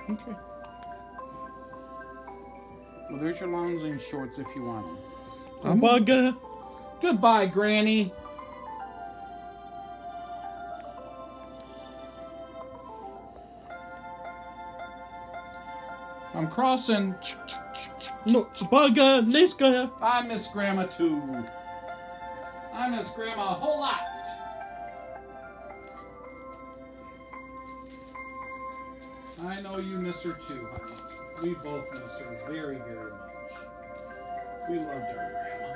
Okay. Well, there's your lounging shorts if you want them. Bugger. Goodbye, Granny. I'm crossing. No, bugger. Let's go. I miss Grandma too. I miss Grandma a whole lot. I know you miss her too, honey. We both miss her very, very much. We loved our Grandma.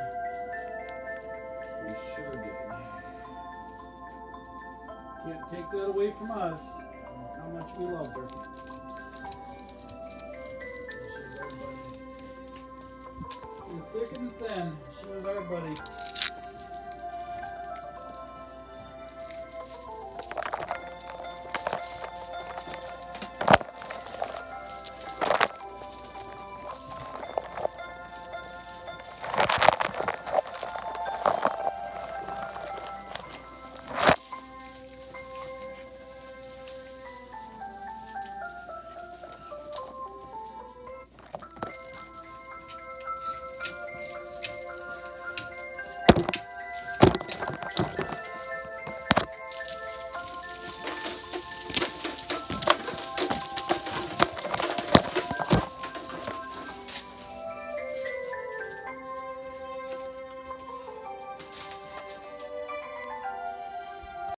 We sure did. Can't take that away from us. How much we loved her. She's our buddy. Through thick and thin, she was our buddy.